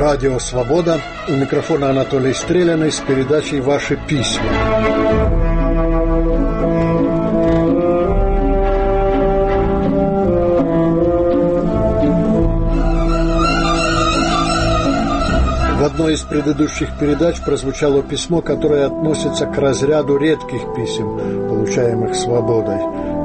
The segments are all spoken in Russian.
Радио «Свобода». У микрофона Анатолий Стреляный с передачей «Ваши письма». В одной из предыдущих передач прозвучало письмо, которое относится к разряду редких писем, получаемых «Свободой».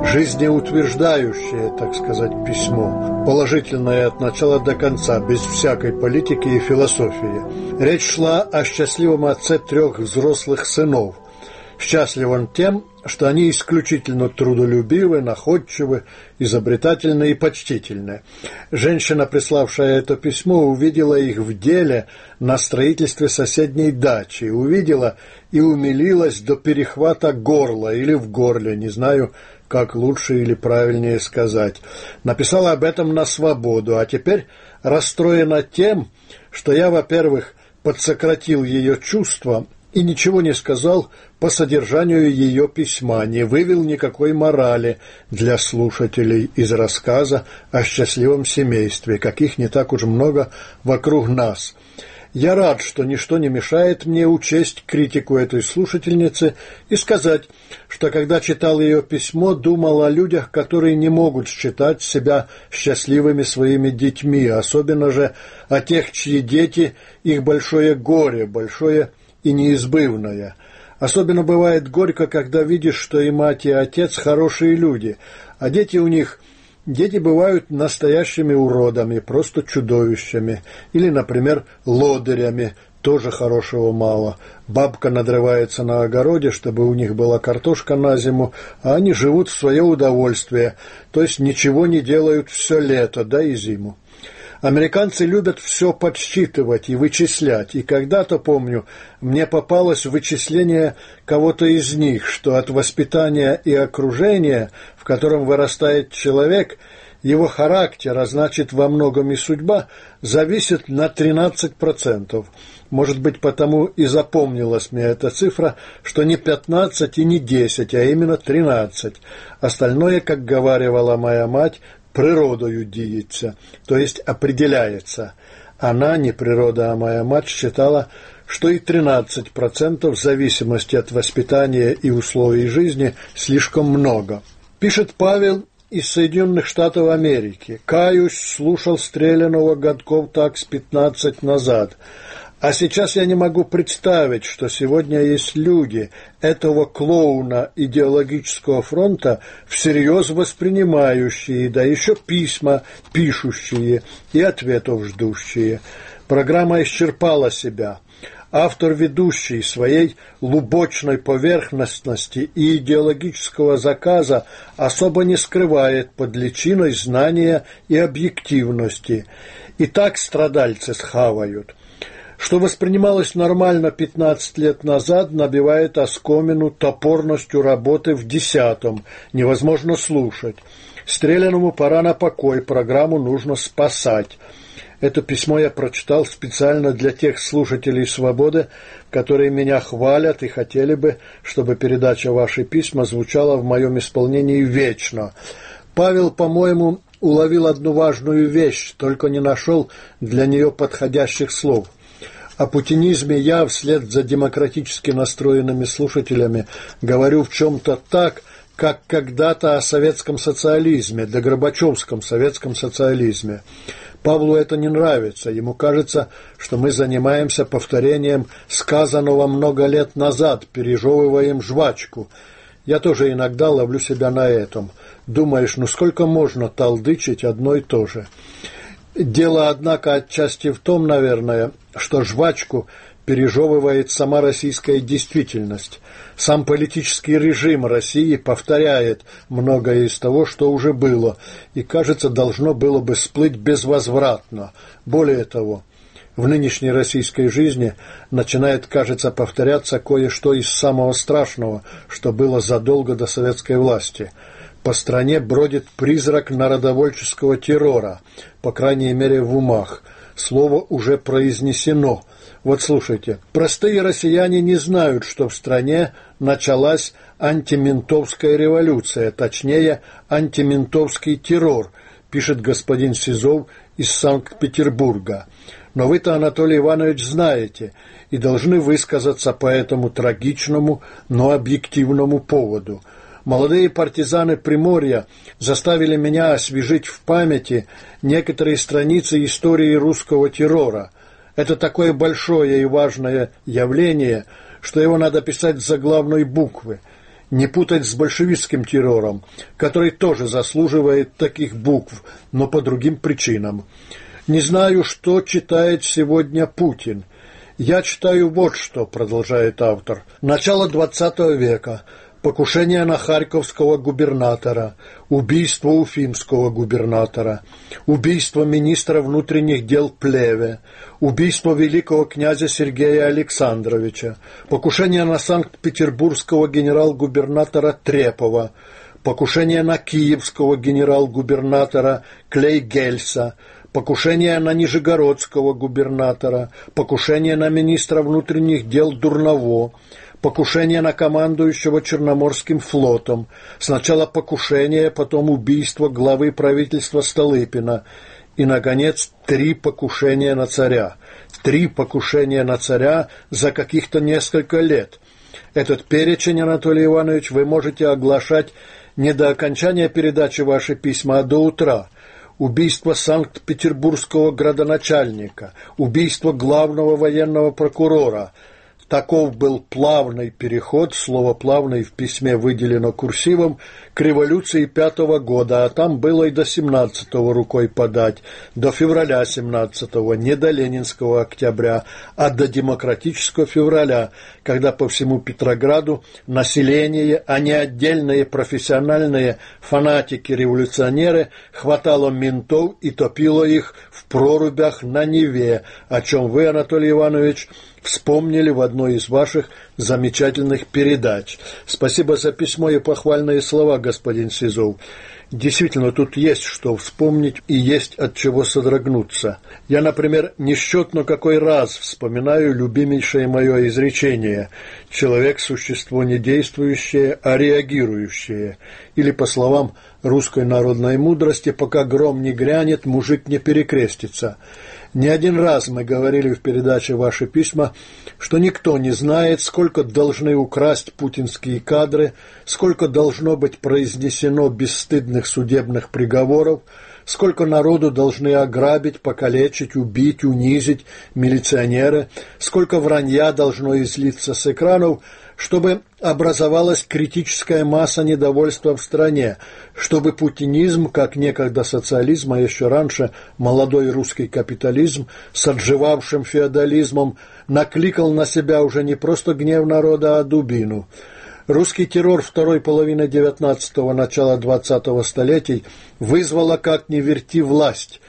Жизнеутверждающее, так сказать, письмо, положительное от начала до конца, без всякой политики и философии. Речь шла о счастливом отце 3 взрослых сынов. Счастлив он тем, что они исключительно трудолюбивы, находчивы, изобретательны и почтительны. Женщина, приславшая это письмо, увидела их в деле на строительстве соседней дачи, увидела и умилилась до перехвата горла или в горле, не знаю, как лучше или правильнее сказать. Написала об этом на «Свободу», а теперь расстроена тем, что я, во-первых, подсократил ее чувства и ничего не сказал по содержанию ее письма, не вывел никакой морали для слушателей из рассказа о счастливом семействе, каких не так уж много вокруг нас. Я рад, что ничто не мешает мне учесть критику этой слушательницы и сказать, что когда читал ее письмо, думал о людях, которые не могут считать себя счастливыми своими детьми, особенно же о тех, чьи дети – их большое горе, большое и неизбывное. Особенно бывает горько, когда видишь, что и мать, и отец хорошие люди, а дети у них... Дети бывают настоящими уродами, просто чудовищами, или, например, лодырями, тоже хорошего мало. Бабка надрывается на огороде, чтобы у них была картошка на зиму, а они живут в свое удовольствие, то есть ничего не делают все лето, да и зиму. Американцы любят все подсчитывать и вычислять, и когда-то, помню, мне попалось вычисление кого-то из них, что от воспитания и окружения, в котором вырастает человек, его характер, а значит во многом и судьба, зависит на 13%. Может быть, потому и запомнилась мне эта цифра, что не 15 и не 10, а именно 13. Остальное, как говаривала моя мать, природою диется, то есть определяется. Она, не природа, а моя мать, считала, что и 13% в зависимости от воспитания и условий жизни слишком много. Пишет Павел из Соединенных Штатов Америки. «Каюсь, слушал Стреляного годков так с 15 назад. А сейчас я не могу представить, что сегодня есть люди этого клоуна идеологического фронта, всерьез воспринимающие, да еще письма пишущие и ответов ждущие. Программа исчерпала себя. Автор-ведущий своей лубочной поверхностности и идеологического заказа особо не скрывает под личиной знания и объективности. И так страдальцы схавают. Что воспринималось нормально 15 лет назад, набивает оскомину топорностью работы в 10-м. Невозможно слушать. Стреляному пора на покой, программу нужно спасать». Это письмо я прочитал специально для тех слушателей «Свободы», которые меня хвалят и хотели бы, чтобы передача «Ваши письма» звучала в моем исполнении вечно. Павел, по-моему, уловил одну важную вещь, только не нашел для нее подходящих слов. О путинизме я, вслед за демократически настроенными слушателями, говорю в чем-то так, как когда-то о советском социализме, до Горбачевском советском социализме. Павлу это не нравится, ему кажется, что мы занимаемся повторением сказанного много лет назад, пережевываем жвачку. Я тоже иногда ловлю себя на этом. Думаешь, ну сколько можно толдычить одно и то же? Дело, однако, отчасти в том, наверное, что жвачку пережевывает сама российская действительность. Сам политический режим России повторяет многое из того, что уже было, и, кажется, должно было бы всплыть безвозвратно. Более того, в нынешней российской жизни начинает, кажется, повторяться кое-что из самого страшного, что было задолго до советской власти. По стране бродит призрак народовольческого террора, по крайней мере в умах. Слово уже произнесено. Вот слушайте, простые россияне не знают, что в стране началась антиментовская революция, точнее, антиментовский террор, пишет господин Сизов из Санкт-Петербурга. Но вы-то, Анатолий Иванович, знаете и должны высказаться по этому трагичному, но объективному поводу. Молодые партизаны Приморья заставили меня освежить в памяти некоторые страницы истории русского террора. Это такое большое и важное явление, что его надо писать с заглавной буквы. Не путать с большевистским террором, который тоже заслуживает таких букв, но по другим причинам. Не знаю, что читает сегодня Путин. Я читаю вот что, продолжает автор. Начало XX века. Покушение на харьковского губернатора, убийство уфимского губернатора, убийство министра внутренних дел Плеве, убийство великого князя Сергея Александровича, покушение на санкт-петербургского генерал-губернатора Трепова, покушение на киевского генерал-губернатора Клейгельса, покушение на нижегородского губернатора, покушение на министра внутренних дел Дурново, покушение на командующего Черноморским флотом, сначала покушение, потом убийство главы правительства Столыпина и, наконец, 3 покушения на царя. 3 покушения на царя за каких-то несколько лет. Этот перечень, Анатолий Иванович, вы можете оглашать не до окончания передачи ваши письма, а до утра. Убийство санкт-петербургского градоначальника, убийство главного военного прокурора. Таков был плавный переход, слово «плавный» в письме выделено курсивом, к революции 5-го года, а там было и до 17-го рукой подать, до февраля 17-го, не до ленинского октября, а до демократического февраля, когда по всему Петрограду население, а не отдельные профессиональные фанатики-революционеры, хватало ментов и топило их в прорубях на Неве, о чем вы, Анатолий Иванович, вспомнили в одной из ваших замечательных передач. Спасибо за письмо и похвальные слова, господин Сизов. Действительно, тут есть что вспомнить и есть от чего содрогнуться. Я, например, несчетно какой раз вспоминаю любимейшее мое изречение «Человек – существо не действующее, а реагирующее». Или, по словам русской народной мудрости, «Пока гром не грянет, мужик не перекрестится». Не один раз мы говорили в передаче «Ваши письма», что никто не знает, сколько должны украсть путинские кадры, сколько должно быть произнесено бесстыдных судебных приговоров, сколько народу должны ограбить, покалечить, убить, унизить милиционеры, сколько вранья должно излиться с экранов, чтобы образовалась критическая масса недовольства в стране, чтобы путинизм, как некогда социализм, а еще раньше молодой русский капитализм с отживавшим феодализмом, накликал на себя уже не просто гнев народа, а дубину. Русский террор второй половины XIX – начала XX столетий вызвала, как ни верти, власть,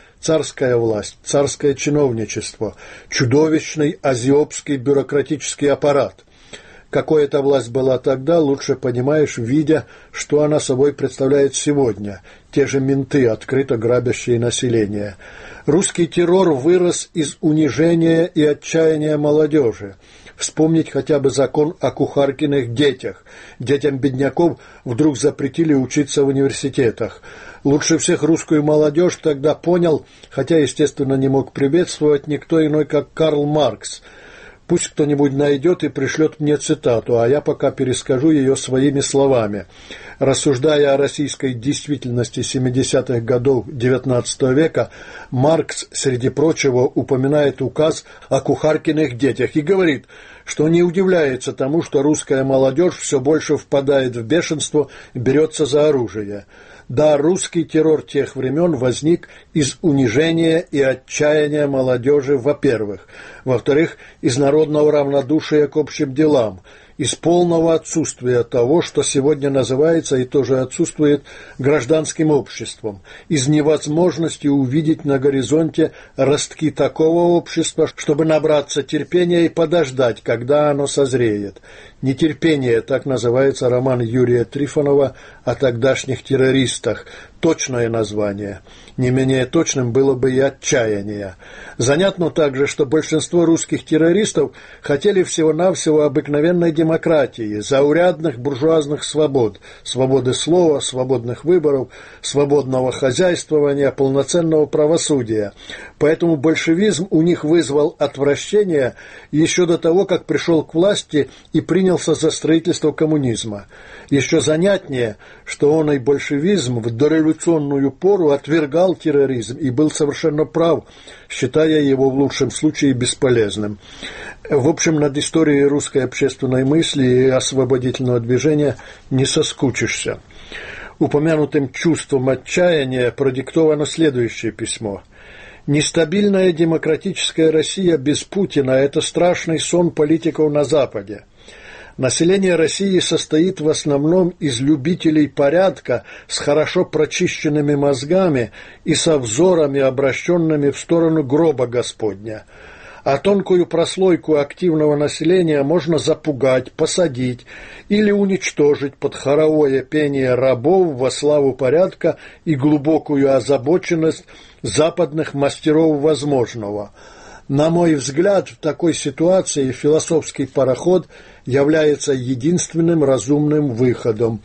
царское чиновничество, чудовищный азиопский бюрократический аппарат. Какой эта власть была тогда, лучше понимаешь, видя, что она собой представляет сегодня. Те же менты, открыто грабящие население. Русский террор вырос из унижения и отчаяния молодежи. Вспомнить хотя бы закон о кухаркиных детях. Детям бедняков вдруг запретили учиться в университетах. Лучше всех русскую молодежь тогда понял, хотя, естественно, не мог приветствовать никто иной, как Карл Маркс. Пусть кто-нибудь найдет и пришлет мне цитату, а я пока перескажу ее своими словами. Рассуждая о российской действительности 70-х годов XIX века, Маркс, среди прочего, упоминает указ о кухаркиных детях и говорит, что не удивляется тому, что русская молодежь все больше впадает в бешенство и берется за оружие. Да, русский террор тех времен возник из унижения и отчаяния молодежи, во-первых. Во-вторых, из народного равнодушия к общим делам, из полного отсутствия того, что сегодня называется и тоже отсутствует гражданским обществом, из невозможности увидеть на горизонте ростки такого общества, чтобы набраться терпения и подождать, когда оно созреет. «Нетерпение» — так называется роман Юрия Трифонова о тогдашних террористах, точное название. Не менее точным было бы и отчаяние. Занятно также, что большинство русских террористов хотели всего-навсего обыкновенной демократии, заурядных буржуазных свобод, свободы слова, свободных выборов, свободного хозяйствования, полноценного правосудия. Поэтому большевизм у них вызвал отвращение еще до того, как пришел к власти и принялся за строительство коммунизма. Еще занятнее, что он и большевизм в дореволюционную пору отвергал терроризм и был совершенно прав, считая его в лучшем случае бесполезным. В общем, над историей русской общественной мысли и освободительного движения не соскучишься. Упомянутым чувством отчаяния продиктовано следующее письмо. «Нестабильная демократическая Россия без Путина – это страшный сон политиков на Западе. Население России состоит в основном из любителей порядка с хорошо прочищенными мозгами и со взорами, обращенными в сторону гроба Господня. А тонкую прослойку активного населения можно запугать, посадить или уничтожить под хоровое пение рабов во славу порядка и глубокую озабоченность западных мастеров возможного. На мой взгляд, в такой ситуации философский пароход является единственным разумным выходом,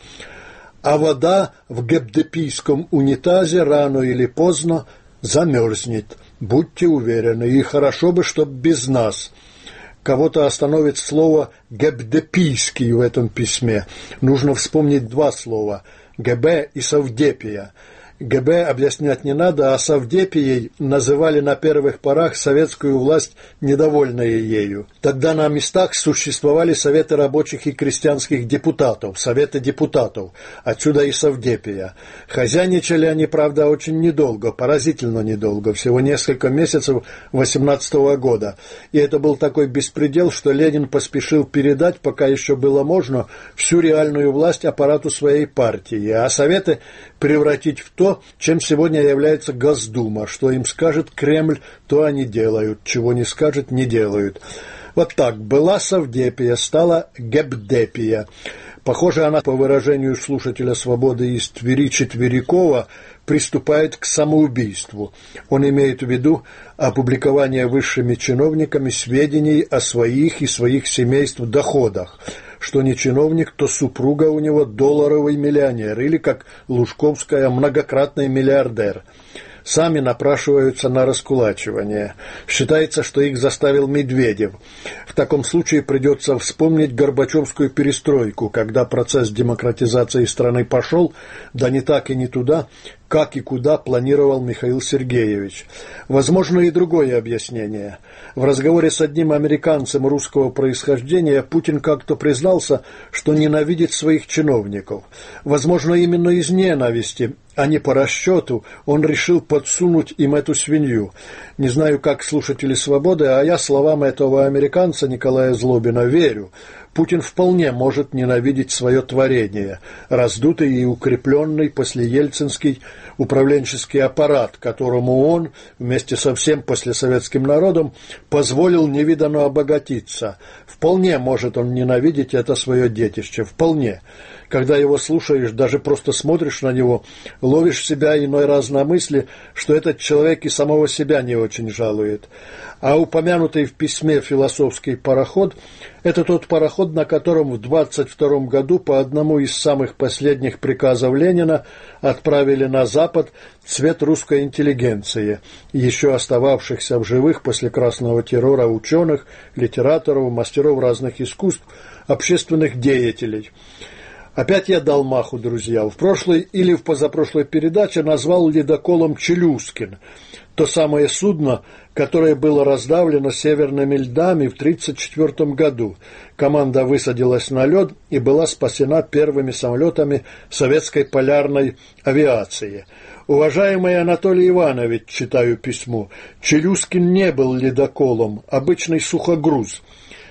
а вода в гебдепийском унитазе рано или поздно замерзнет. Будьте уверены, и хорошо бы, чтоб без нас». Кого-то остановит слово «гебдепийский» в этом письме. Нужно вспомнить два слова – ГБ и Совдепия. ГБ объяснять не надо, а Совдепией называли на первых порах советскую власть, недовольные ею. Тогда на местах существовали советы рабочих и крестьянских депутатов, советы депутатов, отсюда и Совдепия. Хозяйничали они, правда, очень недолго, поразительно недолго, всего несколько месяцев 18-го года. И это был такой беспредел, что Ленин поспешил передать, пока еще было можно, всю реальную власть аппарату своей партии, а советы превратить в то, чем сегодня является Госдума. Что им скажет Кремль, то они делают, чего не скажет, не делают. Вот так, была Совдепия, стала Гебдепия. Похоже, она, по выражению слушателя «Свободы» из Твери Четверякова, приступает к самоубийству. Он имеет в виду опубликование высшими чиновниками сведений о своих и своих семейств доходах. Что не чиновник, то супруга у него долларовый миллионер, или, как Лужковская, многократный миллиардер. Сами напрашиваются на раскулачивание. Считается, что их заставил Медведев. В таком случае придется вспомнить Горбачевскую перестройку, когда процесс демократизации страны пошел, да не так и не туда, как и куда планировал Михаил Сергеевич. Возможно и другое объяснение. В разговоре с одним американцем русского происхождения Путин как-то признался, что ненавидит своих чиновников. Возможно, именно из ненависти, а не по расчету, он решил подсунуть им эту свинью. Не знаю, как слушатели «Свободы», а я словам этого американца Николая Злобина верю. Путин вполне может ненавидеть свое творение, раздутый и укрепленный послеельцинский управленческий аппарат, которому он, вместе со всем послесоветским народом, позволил невиданно обогатиться. Вполне может он ненавидеть это свое детище, вполне. Когда его слушаешь, даже просто смотришь на него, ловишь себя иной раз на мысли, что этот человек и самого себя не очень жалует. А упомянутый в письме философский пароход – это тот пароход, на котором в 22 году по одному из самых последних приказов Ленина отправили на Запад цвет русской интеллигенции, еще остававшихся в живых после красного террора ученых, литераторов, мастеров разных искусств, общественных деятелей. Опять я дал маху, друзья. В прошлой или в позапрошлой передаче назвал ледоколом «Челюскин», то самое судно, которое было раздавлено северными льдами в 1934 году. Команда высадилась на лед и была спасена первыми самолетами советской полярной авиации. «Уважаемый Анатолий Иванович», читаю письмо, «Челюскин не был ледоколом, обычный сухогруз.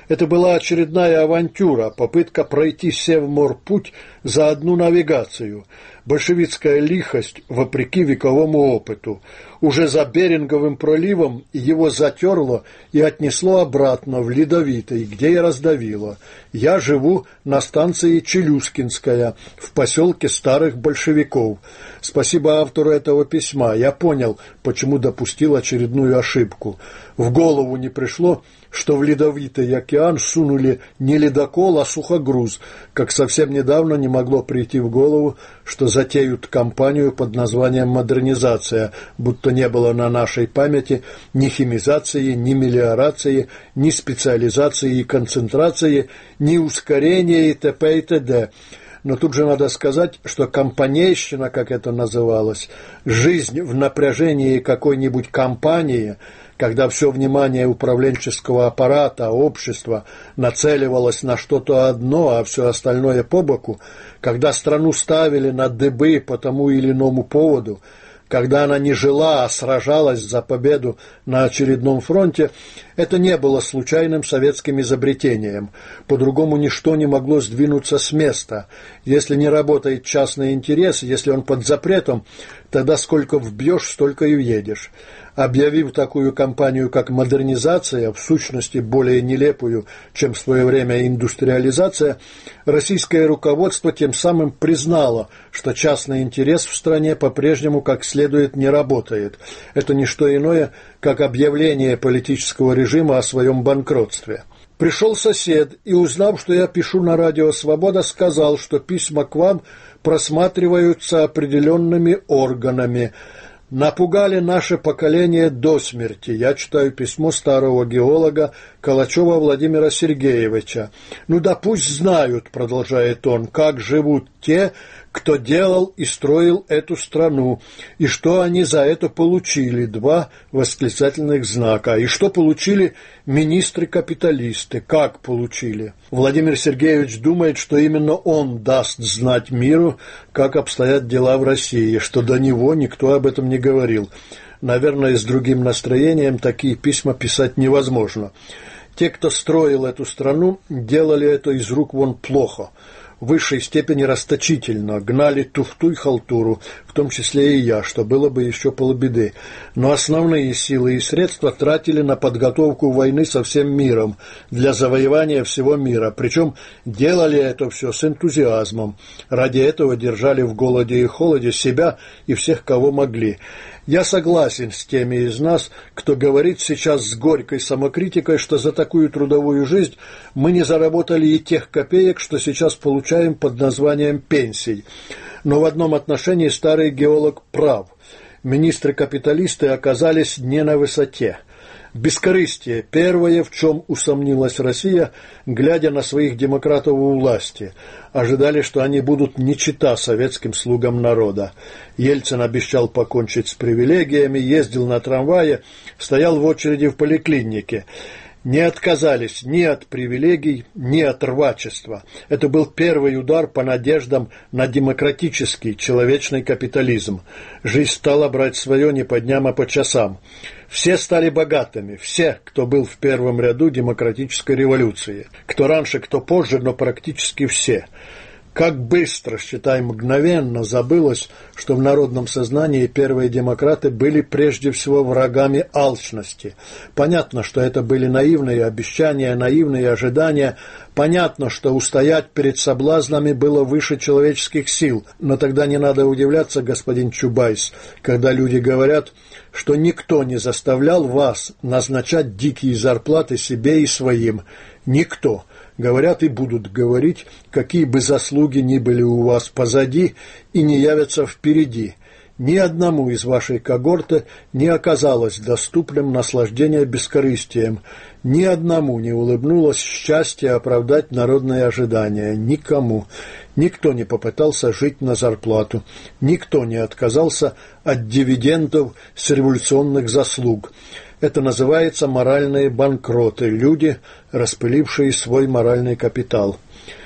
Это была очередная авантюра, попытка пройти Севморпуть за одну навигацию. Большевистская лихость, вопреки вековому опыту. Уже за Беринговым проливом его затерло и отнесло обратно в Ледовитый, где и раздавило. Я живу на станции Челюскинская, в поселке старых большевиков. Спасибо автору этого письма. Я понял, почему допустил очередную ошибку. В голову не пришло, что в Ледовитый океан сунули не ледокол, а сухогруз, как совсем недавно не могло прийти в голову, что затеют кампанию под названием «Модернизация», будто не было на нашей памяти ни химизации, ни мелиорации, ни специализации и концентрации, ни ускорения и т.п. и т.д. Но тут же надо сказать, что компанейщина, как это называлось, жизнь в напряжении какой-нибудь компании, когда все внимание управленческого аппарата, общества нацеливалось на что-то одно, а все остальное по боку, когда страну ставили на дыбы по тому или иному поводу, когда она не жила, а сражалась за победу на очередном фронте, это не было случайным советским изобретением. По-другому ничто не могло сдвинуться с места. Если не работает частный интерес, если он под запретом, тогда сколько вбьешь, столько и уедешь. Объявив такую кампанию, как модернизация, в сущности более нелепую, чем в свое время индустриализация, российское руководство тем самым признало, что частный интерес в стране по-прежнему как следует не работает. Это не что иное, как объявление политического режима о своем банкротстве. Пришел сосед и, узнав, что я пишу на радио «Свобода», сказал, что письма к вам просматриваются определенными органами. Напугали наше поколение до смерти. Я читаю письмо старого геолога Калачева Владимира Сергеевича. «Ну да пусть знают, — продолжает он, — как живут те, кто делал и строил эту страну, и что они за это получили». 2 восклицательных знака. И что получили министры-капиталисты? Как получили? Владимир Сергеевич думает, что именно он даст знать миру, как обстоят дела в России, что до него никто об этом не говорил. Наверное, с другим настроением такие письма писать невозможно. Те, кто строил эту страну, делали это из рук вон плохо, в высшей степени расточительно, гнали туфту и халтуру, в том числе и я, что было бы еще полбеды. Но основные силы и средства тратили на подготовку войны со всем миром, для завоевания всего мира, причем делали это все с энтузиазмом. Ради этого держали в голоде и холоде себя и всех, кого могли. Я согласен с теми из нас, кто говорит сейчас с горькой самокритикой, что за такую трудовую жизнь мы не заработали и тех копеек, что сейчас получаем под названием пенсий. Но в одном отношении старый геолог прав. Министры-капиталисты оказались не на высоте. Бескорыстие – первое, в чем усомнилась Россия, глядя на своих демократов у власти. Ожидали, что они будут не чета советским слугам народа. Ельцин обещал покончить с привилегиями, ездил на трамвае, стоял в очереди в поликлинике. Не отказались ни от привилегий, ни от рвачества. Это был первый удар по надеждам на демократический, человечный капитализм. Жизнь стала брать свое не по дням, а по часам. Все стали богатыми, все, кто был в первом ряду демократической революции. Кто раньше, кто позже, но практически все. Как быстро, считай, мгновенно забылось, что в народном сознании первые демократы были прежде всего врагами алчности. Понятно, что это были наивные обещания, наивные ожидания. Понятно, что устоять перед соблазнами было выше человеческих сил. Но тогда не надо удивляться, господин Чубайс, когда люди говорят, что никто не заставлял вас назначать дикие зарплаты себе и своим. Никто. Говорят и будут говорить, какие бы заслуги ни были у вас позади и не явятся впереди. Ни одному из вашей когорты не оказалось доступным наслаждение бескорыстием, ни одному не улыбнулось счастье оправдать народные ожидания, никому. Никто не попытался жить на зарплату, никто не отказался от дивидендов с революционных заслуг. Это называется моральные банкроты, люди, распылившие свой моральный капитал.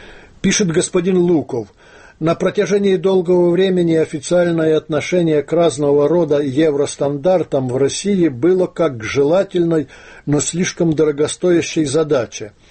Пишет господин Луков. На протяжении долгого времени официальное отношение к разного рода евростандартам в России было как к желательной, но слишком дорогостоящей задаче.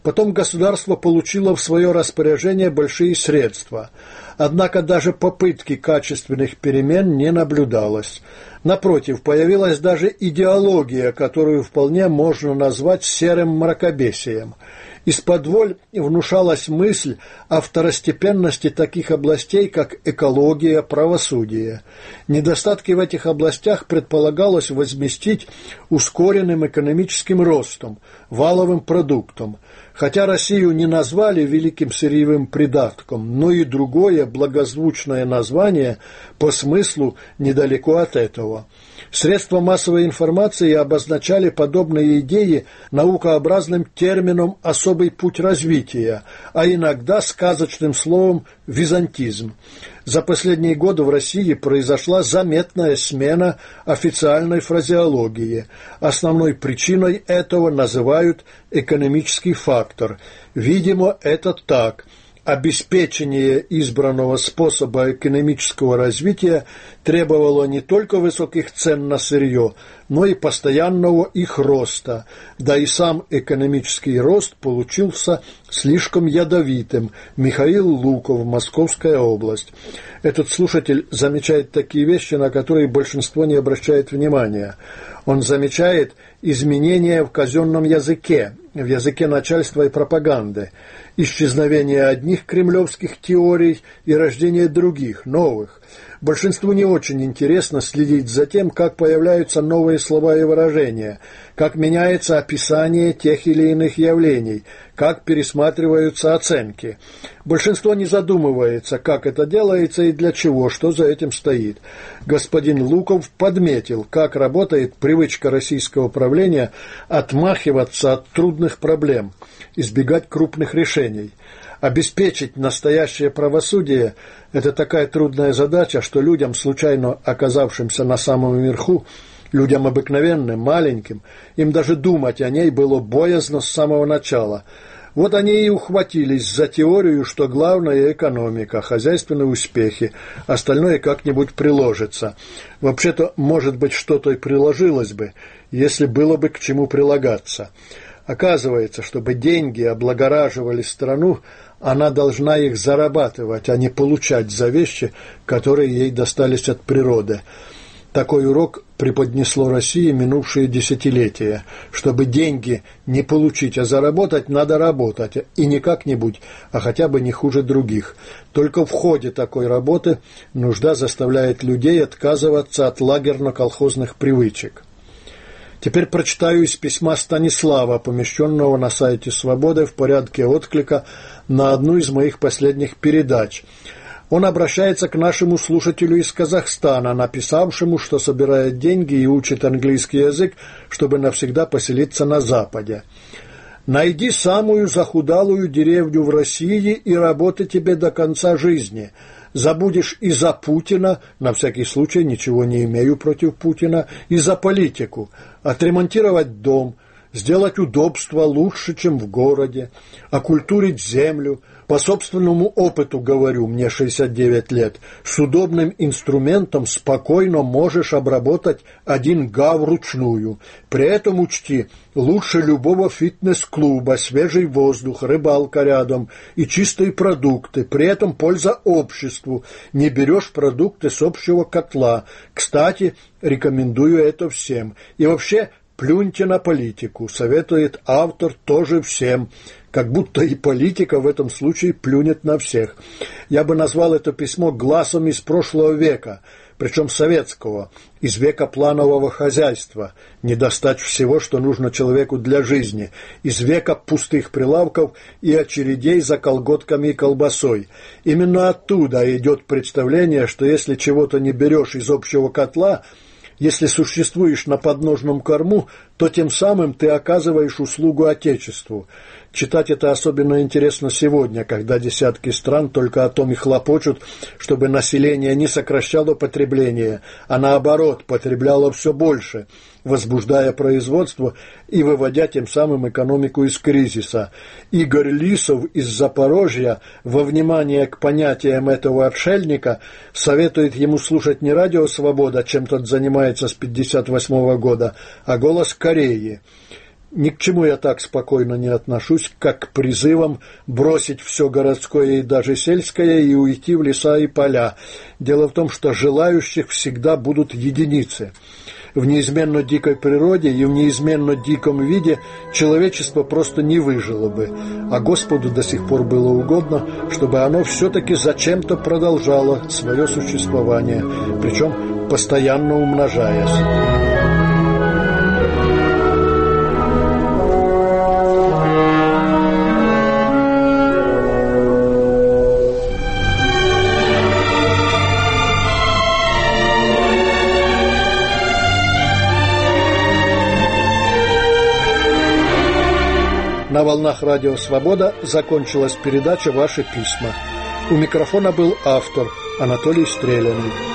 Потом государство получило в свое распоряжение большие средства. Однако даже попытки качественных перемен не наблюдалось. Напротив, появилась даже идеология, которую вполне можно назвать серым мракобесием. Исподволь внушалась мысль о второстепенности таких областей, как экология, правосудие. Недостатки в этих областях предполагалось возместить ускоренным экономическим ростом, валовым продуктом. Хотя Россию не назвали великим сырьевым придатком, но и другое благозвучное название по смыслу недалеко от этого. Средства массовой информации обозначали подобные идеи наукообразным термином «особый путь развития», а иногда сказочным словом «византизм». За последние годы в России произошла заметная смена официальной фразеологии. Основной причиной этого называют экономический фактор. Видимо, это так. Обеспечение избранного способа экономического развития требовало не только высоких цен на сырье, но и постоянного их роста, да и сам экономический рост получился слишком ядовитым. Михаил Луков, Московская область. Этот слушатель замечает такие вещи, на которые большинство не обращает внимания. Он замечает изменения в казенном языке, в языке начальства и пропаганды, исчезновение одних кремлевских теорий и рождение других, новых. Большинству не очень интересно следить за тем, как появляются новые слова и выражения, как меняется описание тех или иных явлений, как пересматриваются оценки. Большинство не задумывается, как это делается и для чего, что за этим стоит. Господин Луков подметил, как работает привычка российского правления отмахиваться от трудных проблем, избегать крупных решений. Обеспечить настоящее правосудие – это такая трудная задача, что людям, случайно оказавшимся на самом верху, людям обыкновенным, маленьким, им даже думать о ней было боязно с самого начала. Вот они и ухватились за теорию, что главное – экономика, хозяйственные успехи, остальное как-нибудь приложится. Вообще-то, может быть, что-то и приложилось бы, если было бы к чему прилагаться. Оказывается, чтобы деньги облагораживали страну, она должна их зарабатывать, а не получать за вещи, которые ей достались от природы. Такой урок преподнесло России минувшие десятилетия. Чтобы деньги не получить, а заработать, надо работать, и не как-нибудь, а хотя бы не хуже других. Только в ходе такой работы нужда заставляет людей отказываться от лагерно-колхозных привычек. Теперь прочитаю из письма Станислава, помещенного на сайте «Свободы» в порядке отклика на одну из моих последних передач. Он обращается к нашему слушателю из Казахстана, написавшему, что собирает деньги и учит английский язык, чтобы навсегда поселиться на Западе. «Найди самую захудалую деревню в России, и работа тебе до конца жизни. Забудешь и за Путина, на всякий случай ничего не имею против Путина, и за политику, отремонтировать дом, сделать удобства лучше, чем в городе, окультурить землю. По собственному опыту говорю, мне 69 лет, с удобным инструментом спокойно можешь обработать 1 га вручную. При этом учти, лучше любого фитнес-клуба, свежий воздух, рыбалка рядом и чистые продукты. При этом польза обществу. Не берешь продукты с общего котла. Кстати, рекомендую это всем. И вообще, плюньте на политику, советует автор тоже всем. Как будто и политика в этом случае плюнет на всех. Я бы назвал это письмо глазом из прошлого века, причем советского, из века планового хозяйства, не достать всего, что нужно человеку для жизни, из века пустых прилавков и очередей за колготками и колбасой. Именно оттуда идет представление, что если чего-то не берешь из общего котла, если существуешь на подножном корму, то тем самым ты оказываешь услугу Отечеству. Читать это особенно интересно сегодня, когда десятки стран только о том и хлопочут, чтобы население не сокращало потребление, а наоборот потребляло все больше, возбуждая производство и выводя тем самым экономику из кризиса. Игорь Лисов из Запорожья, во внимание к понятиям этого отшельника, советует ему слушать не радио «Свобода», чем тот занимается с 1958 года, а «Голос Кореи». Ни к чему я так спокойно не отношусь, как к призывам бросить все городское и даже сельское и уйти в леса и поля. Дело в том, что желающих всегда будут единицы. В неизменно дикой природе и в неизменно диком виде человечество просто не выжило бы, а Господу до сих пор было угодно, чтобы оно все-таки зачем-то продолжало свое существование, причем постоянно умножаясь. На волнах Радио Свобода закончилась передача «Ваши письма». У микрофона был автор Анатолий Стреляный.